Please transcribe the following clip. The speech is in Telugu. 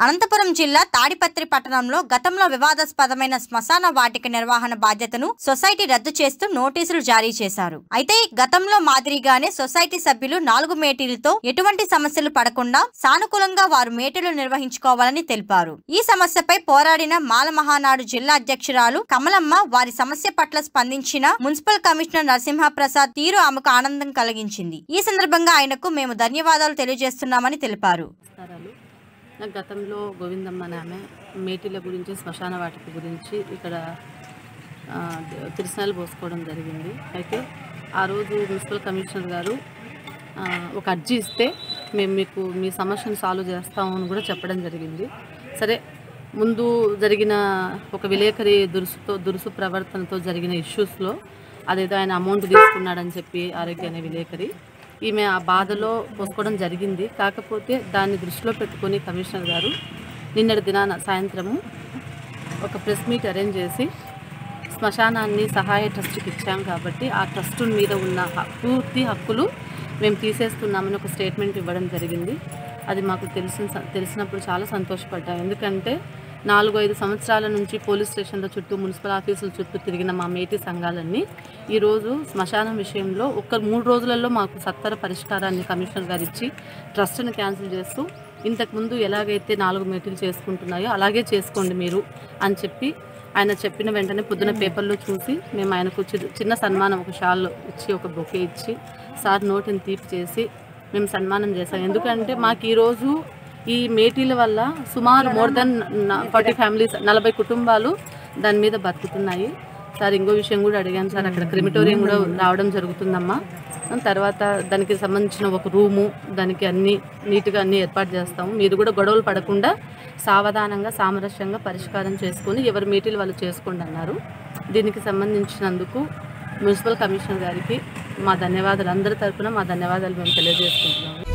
అనంతపురం జిల్లా తాడిపత్రి పట్టణంలో గతంలో వివాదాస్పదమైన శ్మశాన వాటిక నిర్వహణ బాధ్యతను సొసైటీ రద్దు చేస్తూ నోటీసులు జారీ చేశారు. అయితే గతంలో మాదిరిగానే సొసైటీ సభ్యులు 4 మేటీలతో ఎటువంటి సమస్యలు పడకుండా సానుకూలంగా వారు మేటీలు నిర్వహించుకోవాలని తెలిపారు. ఈ సమస్యపై పోరాడిన మాల మహానాడు జిల్లా అధ్యక్షురాలు కమలమ్మ వారి సమస్య పట్ల స్పందించిన మున్సిపల్ కమిషనర్ నరసింహప్రసాద్ తీరు ఆమెకు ఆనందం కలిగించింది. ఈ సందర్భంగా ఆయనకు మేము ధన్యవాదాలు తెలియజేస్తున్నామని తెలిపారు. గతంలో గోవిందమ్మ ఆమె మేటీల గురించి శ్మశాన వాటిక గురించి ఇక్కడ తిరుసనాలు పోసుకోవడం జరిగింది. అయితే ఆ రోజు మున్సిపల్ కమిషనర్ గారు ఒక అర్జీ ఇస్తే మేము మీకు మీ సమస్యను సాల్వ్ చేస్తాము అని కూడా చెప్పడం జరిగింది. సరే, ముందు జరిగిన ఒక విలేకరి దురుసు ప్రవర్తనతో జరిగిన ఇష్యూస్లో అదేదో ఆయన అమౌంట్ తీసుకున్నాడని చెప్పి ఆరోగ్య అనే విలేకరి ఈమె ఆ బాధలో పోసుకోవడం జరిగింది. కాకపోతే దాన్ని దృష్టిలో పెట్టుకొని కమిషనర్ గారు నిన్నటి దినాన సాయంత్రము ఒక ప్రెస్ మీట్ అరేంజ్ చేసి శ్మశానాన్ని సహాయ ట్రస్ట్కి ఇచ్చాం కాబట్టి ఆ ట్రస్ట్ మీద ఉన్న పూర్తి హక్కులు మేము తీసేస్తున్నామని ఒక స్టేట్మెంట్ ఇవ్వడం జరిగింది. అది మాకు తెలిసినప్పుడు చాలా సంతోషపడ్డాం. ఎందుకంటే 4-5 సంవత్సరాల నుంచి పోలీస్ స్టేషన్ల చుట్టూ మున్సిపల్ ఆఫీసుల చుట్టూ తిరిగిన మా మేటీ సంఘాలన్నీ ఈరోజు శ్మశానం విషయంలో 3 రోజులలో మాకు సత్వర పరిష్కారాన్ని కమిషనర్ గారు ఇచ్చి ట్రస్ట్ని క్యాన్సిల్ చేస్తూ ఇంతకుముందు ఎలాగైతే 4 మేటీలు చేసుకుంటున్నాయో అలాగే చేసుకోండి మీరు అని చెప్పి ఆయన చెప్పిన వెంటనే పొద్దున పేపర్లో చూసి మేము ఆయనకు చిన్న సన్మానం, ఒక షాల్ ఇచ్చి ఒక బొకే ఇచ్చి సార్ నోటిని తీపి చేసి మేము సన్మానం చేశాం. ఎందుకంటే మాకు ఈరోజు ఈ మేటీల వల్ల సుమారు మోర్ దెన్ 40 ఫ్యామిలీస్ 40 కుటుంబాలు దాని మీద బతుకుతున్నాయి. సార్ ఇంకో విషయం కూడా అడిగాను సార్, అక్కడ క్రిమిటోరియం కూడా రావడం జరుగుతుందమ్మా. తర్వాత దానికి సంబంధించిన ఒక రూము, దానికి అన్నీ నీట్గా అన్నీ ఏర్పాటు చేస్తాము. మీరు కూడా గొడవలు పడకుండా సావధానంగా సామరస్యంగా పరిష్కారం చేసుకొని ఎవరి మీటిలు వాళ్ళు చేసుకోండి అన్నారు. దీనికి సంబంధించినందుకు మున్సిపల్ కమిషనర్ గారికి మా ధన్యవాదాలు, అందరి తరఫున మా ధన్యవాదాలు మేము తెలియజేసుకుంటున్నాము.